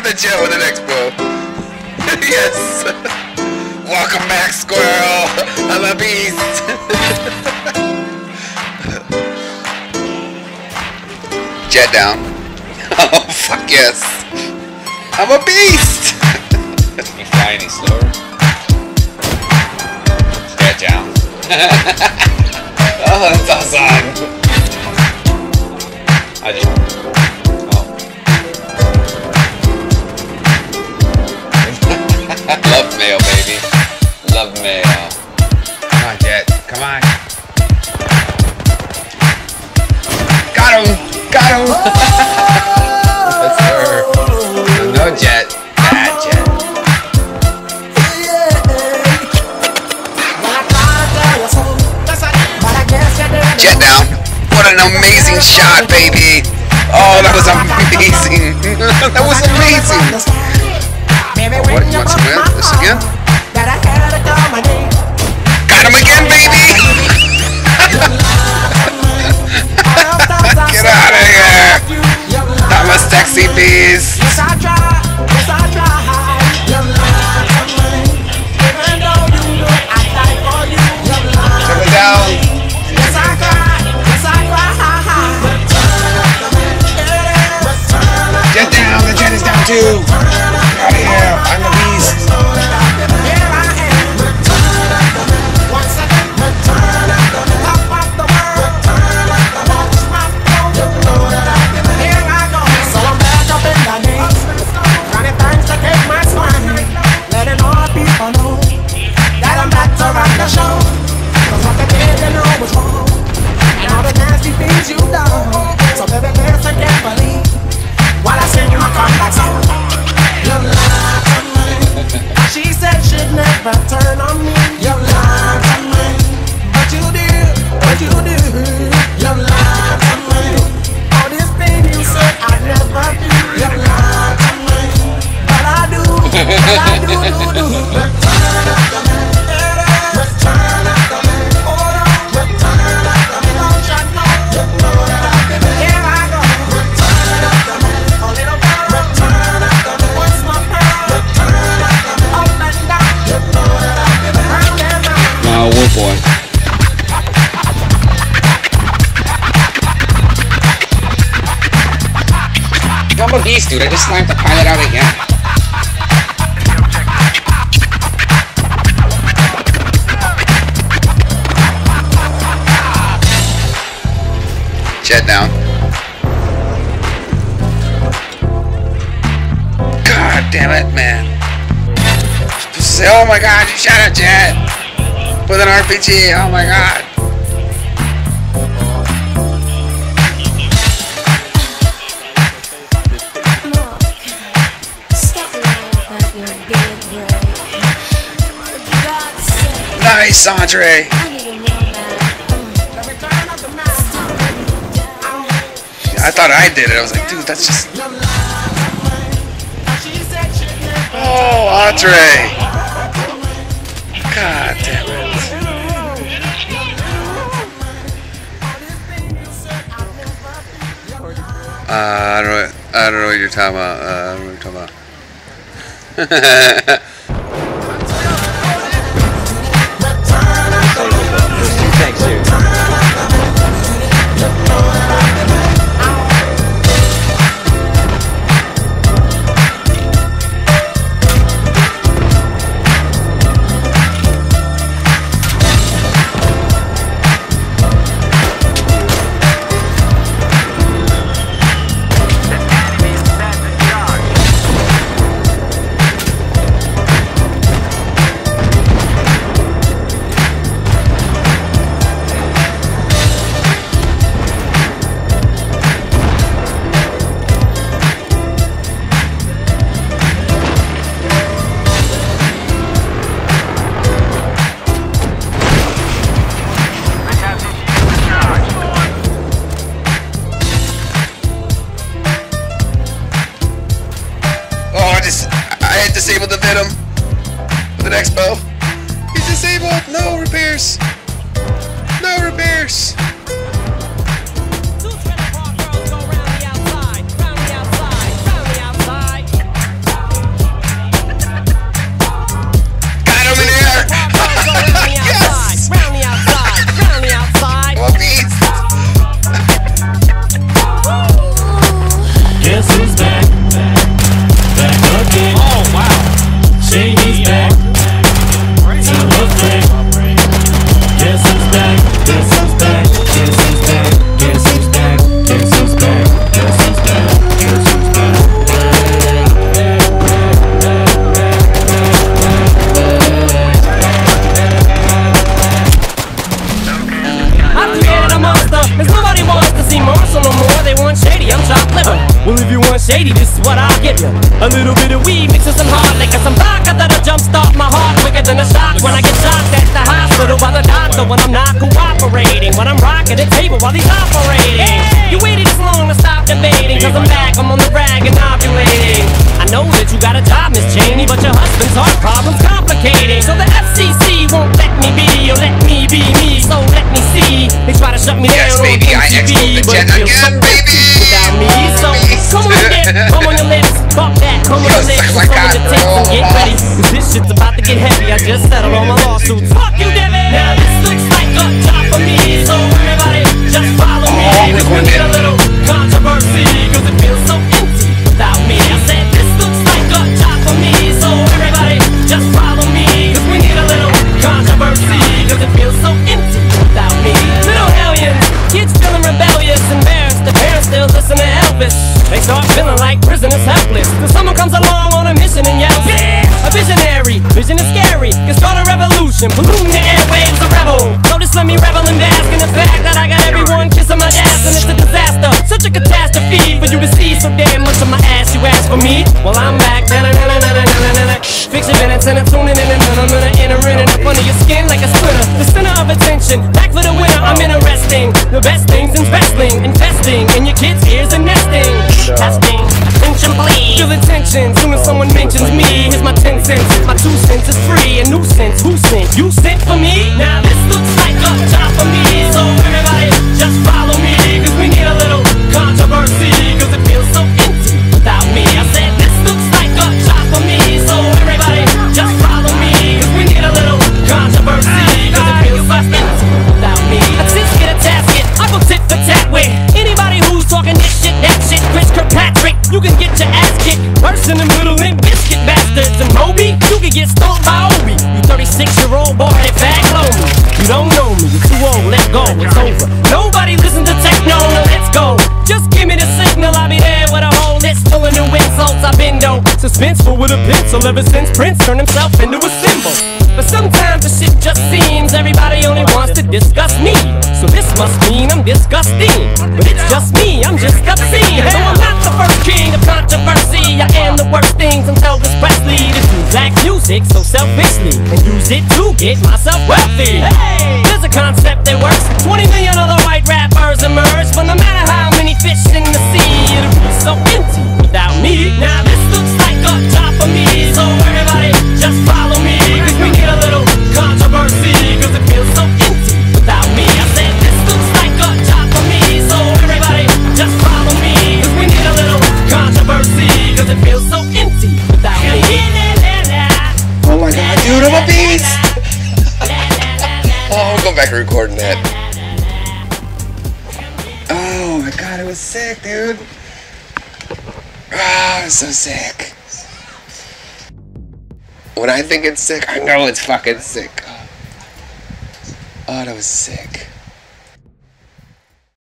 the jet with an expo. Yes. Welcome back, squirrel. I'm a beast. Jet down. Oh, fuck yes. I'm a beast. You fly any slower? Jet down. Oh, that's awesome. I just... Love mail, baby. Love mail. Come on, Jet. Come on. Got him. Got him. Yes, sir. No, Jet. Bad Jet. Jet down. What an amazing shot, baby. Oh, that was amazing. That was amazing. What? You want to win this again? Got him again, baby! Get out of here! I'm a sexy beast! Check it down! Jet down! The jet is down too! Get out of here! I'm the beast! Turn on me, you lied to me. But you did, you lied to me. All this thing you said I never do, you lied to me. But I do, do. Return after me, return after me. Hold on, return after me. Don't you know, here I go. Return after me, a little girl. Return after me, what's my pearl? Return after me, up and down. Oh, boy. I'm a beast, dude. I just slammed the pilot out again. Jet down. God damn it, man. Say, oh my god, you shot a jet with an RPG. Oh my god. Nice, Andre. I thought I did it. I was like, dude, that's just... Oh, Andre. God damn it. I don't know what you're talking about. I don't know what you're talking about. Thanks, dude. I disabled the Venom with an Expo. He's disabled. No repairs. No repairs. Cause nobody wants to see Marshall no more. They want shady, I'm chopped liver. Well, if you want shady, this is what I'll give you. A little bit of weed mixed with some hard liquor, some vodka that'll jumpstart my heart quicker than a shock when I get shocked at the hospital by the doctor when I'm not cooperating, when I'm rocking the table while he's operating. You waited this long to stop debating, cause I'm back, I'm on the rag and ovulating. I know that you got a job, Miss Cheney, but your husband's heart problem's complicating. So the FCC won't let me be, or let me be me, so let me see. They try to shut me Yes, down baby, on I MTV, explode the but jet it feels so again, baby. without me. So come on your lips, come on your lips, fuck that, come on your lips, come on your tits and get ready, cause this shit's about to get heavy. I just settled all my lawsuits. Fuck you, David. Now this looks like a job for me, so everybody just follow me. Cause we need a little controversy, cause it feels so empty without me. I said this looks like a job for me, so everybody just follow me. Cause we need a little controversy, cause it feels so empty without me. Little hellions, kids feeling rebellious, embarrassed. The parents still listen to Elvis. They start feeling like prisoners helpless. Till someone comes along on a mission and yells, yeah! A visionary, vision is scary. Can start a revolution, polluting the airwaves, a rebel. So just let me revel and bask in the fact that I got everyone kissing my ass, and it's a disaster, such a catastrophe for you to see so damn much of my ass. You ask for me, well I'm back. Fix your minutes and I'm tuning in, and I'm gonna enter in and up under your skin like a splinter. The center of attention, back for the winner. I'm interesting. The best things in wrestling, investing in your kids' ears and nesting. Testing, attention please. Feel the tension soon as someone mentions me. Here's my 10 cents, my 2 cents is free. A nuisance, who sent? You sent for me? Now this looks like a job for me, so everybody just follow me. Cause we need a little controversy, cause it feels so empty without me. I said this looks like a job for me, so everybody just follow me. Cause we need a little controversy, cause it feels so empty without me. I just get a tasket, I go tit for tat with anybody who's talking this shit, that shit. Chris Kirkpatrick, you can get your ass kicked. Burst in the middle and biscuit bastards. And Moby, you can get stoned by Obi. You 36-year-old boy that bag low me. You don't know me, you're too old, let go, it's over. Nobody listen to techno, now let's go. Just give me the signal, I'll be there with a whole list full of new insults. I've been though suspenseful with a pencil ever since Prince turned himself into a symbol. But sometimes the shit just seems everybody only wants to discuss me. So this must mean I'm disgusting. But it's just me, I'm just obscene. So I'm not the first king of controversy. I am the worst things I'm Elvis Presley to do black music so selfishly and use it to get myself wealthy. Hey, there's a concept that works. 20 million other white rappers emerge, but no matter how many fish in the sea, it'll be so empty without me. Now this looks like a job for me, so everybody just follow me. Cause we need a little controversy, cause it feels so empty without me. I said this looks like a job for me, so everybody just follow me. Cause we need a little controversy, cause it feels so empty without me. Oh my god, dude, I'm a beast! Oh, we'll go back and recording that. Oh my god, it was sick, dude. Ah, it was so sick. When I think it's sick, I know it's fucking sick. Oh, that was sick.